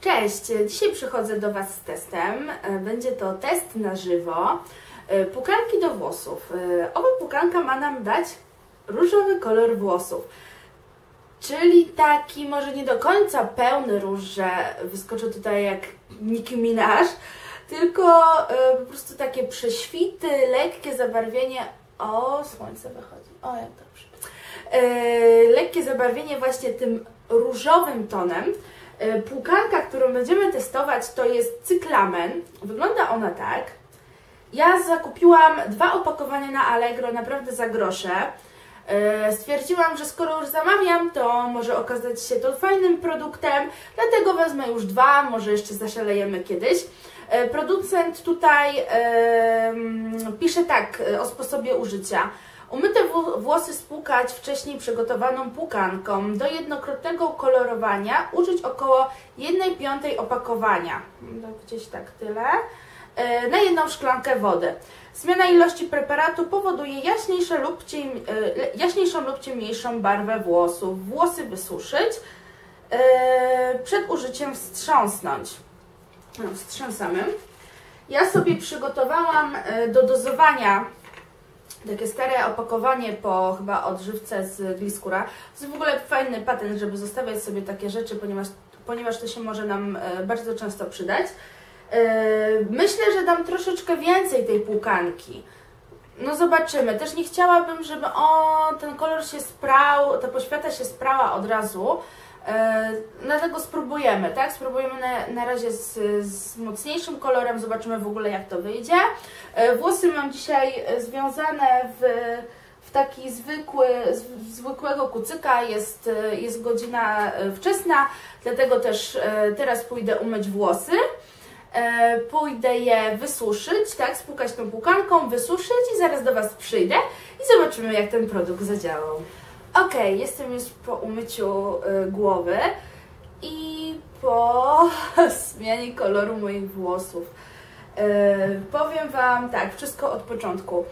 Cześć! Dzisiaj przychodzę do Was z testem. Będzie to test na żywo pukanki do włosów. Owa pukanka ma nam dać różowy kolor włosów. Czyli taki może nie do końca pełny róż, że wyskoczy tutaj jak Nicki Minaj, tylko po prostu takie prześwity, lekkie zabarwienie. O, słońce wychodzi. O, jak dobrze. Lekkie zabarwienie właśnie tym różowym tonem. Pukanka, którą będziemy testować, to jest cyklamen. Wygląda ona tak. Ja zakupiłam 2 opakowania na Allegro, naprawdę za grosze. Stwierdziłam, że skoro już zamawiam, to może okazać się to fajnym produktem, dlatego wezmę już 2, może jeszcze zaszalejemy kiedyś. Producent tutaj pisze tak o sposobie użycia. Umyte włosy spłukać wcześniej przygotowaną pukanką. Do jednokrotnego kolorowania użyć około 1/5 opakowania. Gdzieś tak tyle. Na 1 szklankę wody. Zmiana ilości preparatu powoduje jaśniejszą lub ciemniejszą barwę włosów. Włosy wysuszyć. Przed użyciem wstrząsnąć. Wstrząsamy. Ja sobie przygotowałam do dozowania takie stare opakowanie po chyba odżywce z Gliskura. To jest w ogóle fajny patent, żeby zostawiać sobie takie rzeczy, ponieważ to się może nam bardzo często przydać. Myślę, że dam troszeczkę więcej tej pukanki. No zobaczymy. Też nie chciałabym, żeby ten kolor się sprał, ta poświata się sprała od razu. Dlatego spróbujemy, tak? Spróbujemy na razie z mocniejszym kolorem, zobaczymy w ogóle jak to wyjdzie. Włosy mam dzisiaj związane w taki zwykłego kucyka, jest godzina wczesna, dlatego też teraz pójdę umyć włosy. Pójdę je wysuszyć, tak? Spłukać tą pukanką, wysuszyć i zaraz do Was przyjdę i zobaczymy jak ten produkt zadziałał. Ok, jestem już po umyciu głowy i po zmianie koloru moich włosów. Powiem Wam tak, wszystko od początku.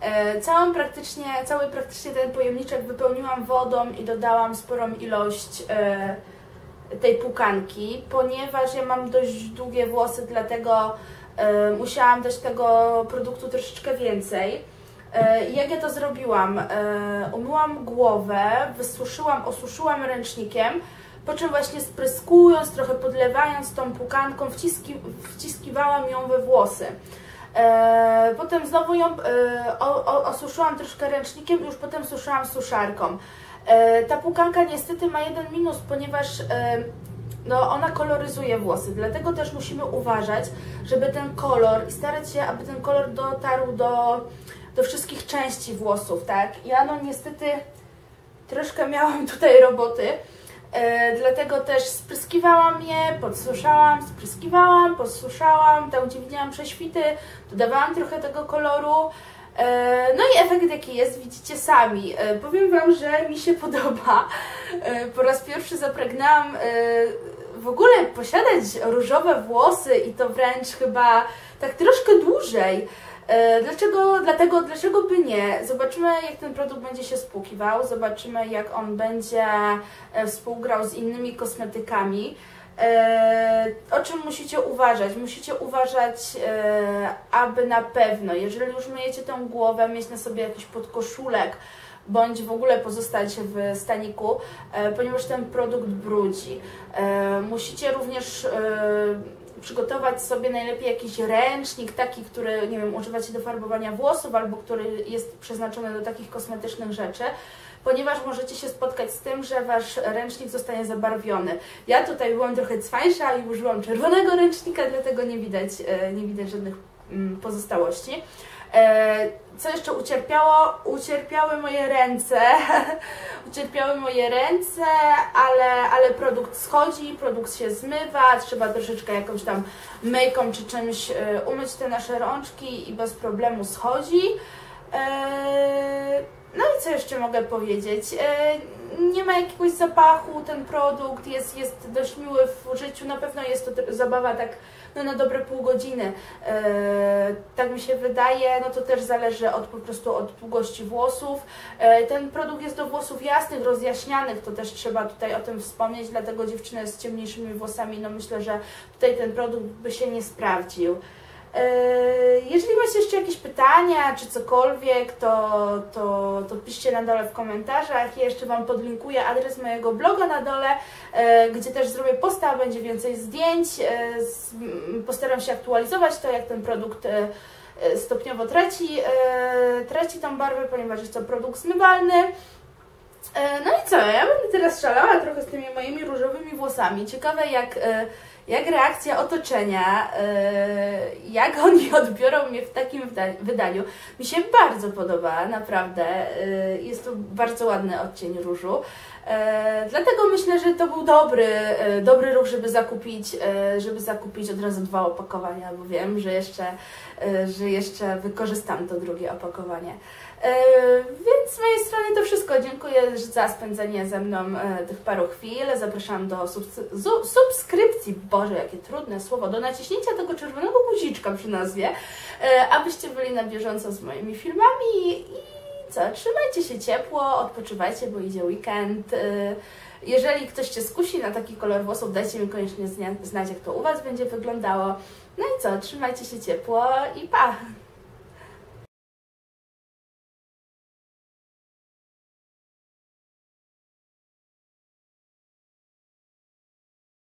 Cały praktycznie ten pojemniczek wypełniłam wodą i dodałam sporą ilość tej pukanki, ponieważ ja mam dość długie włosy, dlatego musiałam dać tego produktu troszeczkę więcej. Jak ja to zrobiła? Umyłam głowę, osuszyłam ręcznikiem, po czym właśnie spryskując, trochę podlewając tą pukanką, wciskiwałam ją we włosy. Potem znowu ją osuszyłam troszkę ręcznikiem i już potem suszyłam suszarką. Ta pukanka niestety ma jeden minus, ponieważ ona koloryzuje włosy, dlatego też musimy uważać, żeby ten kolor i starać się, aby ten kolor dotarł do wszystkich części włosów, tak? Ja niestety troszkę miałam tutaj roboty, dlatego też spryskiwałam je, podsuszałam, spryskiwałam, podsuszałam, tam gdzie widziałam prześwity, dodawałam trochę tego koloru. No i efekt jaki jest, widzicie sami. Powiem Wam, że mi się podoba. Po raz pierwszy zapragnęłam w ogóle posiadać różowe włosy i to wręcz chyba tak troszkę dłużej. Dlaczego by nie? Zobaczymy jak ten produkt będzie się spłukiwał, zobaczymy jak on będzie współgrał z innymi kosmetykami. O czym musicie uważać? Musicie uważać, aby na pewno, jeżeli już myjecie tę głowę, mieć na sobie jakiś podkoszulek, bądź w ogóle pozostać w staniku, ponieważ ten produkt brudzi. Musicie również przygotować sobie najlepiej jakiś ręcznik, taki, który, nie wiem, używacie do farbowania włosów, albo który jest przeznaczony do takich kosmetycznych rzeczy, ponieważ możecie się spotkać z tym, że Wasz ręcznik zostanie zabarwiony. Ja tutaj byłam trochę cwańsza i użyłam czerwonego ręcznika, dlatego nie widać żadnych pozostałości. Co jeszcze ucierpiało? Ucierpiały moje ręce. Ucierpiały moje ręce, ale produkt schodzi, produkt się zmywa, trzeba troszeczkę jakąś tam myjką czy czymś umyć te nasze rączki i bez problemu schodzi. No i co jeszcze mogę powiedzieć? Nie ma jakiegoś zapachu, ten produkt jest dość miły w użyciu, na pewno jest to zabawa tak no, na dobre pół godziny. Tak mi się wydaje, no to też zależy po prostu od długości włosów. Ten produkt jest do włosów jasnych, rozjaśnianych, to też trzeba tutaj o tym wspomnieć, dlatego dziewczyny z ciemniejszymi włosami, no myślę, że tutaj ten produkt by się nie sprawdził. Jeżeli macie jeszcze jakieś pytania czy cokolwiek, to piszcie na dole w komentarzach. Ja jeszcze Wam podlinkuję adres mojego bloga na dole, gdzie też zrobię posta, będzie więcej zdjęć. Postaram się aktualizować to, jak ten produkt stopniowo traci tą barwę, ponieważ jest to produkt zmywalny. No i co, ja będę teraz szalała trochę z tymi moimi różowymi włosami. Ciekawe jak reakcja otoczenia, jak oni odbiorą mnie w takim wydaniu. Mi się bardzo podoba, naprawdę. Jest to bardzo ładny odcień różu. Dlatego myślę, że to był dobry ruch, żeby zakupić od razu 2 opakowania, bo wiem, że jeszcze wykorzystam to drugie opakowanie. Więc z mojej strony to wszystko. Dziękuję za spędzenie ze mną tych paru chwil. Zapraszam do subskrypcji, Boże, jakie trudne słowo, do naciśnięcia tego czerwonego guziczka przy nazwie, abyście byli na bieżąco z moimi filmami i co, trzymajcie się ciepło, odpoczywajcie, bo idzie weekend. Jeżeli ktoś Cię skusi na taki kolor włosów, dajcie mi koniecznie znać, jak to u Was będzie wyglądało. No i co, trzymajcie się ciepło i pa!